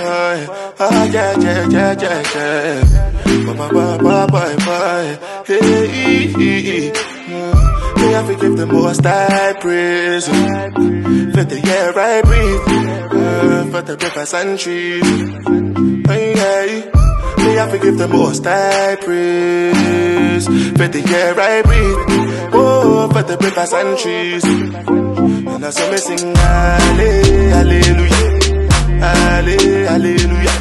Ah, yeah, yeah, yeah, yeah, yeah. Bye, bye, bye, bye, bye. Hey, may I forgive the most I praise. For the air I breathe, for the rivers and trees. Hey, hey. May I forgive the most I praise. For the air I breathe, oh, for the rivers and trees. And I saw me sing, Hallelujah, Hallelujah, Hallelujah.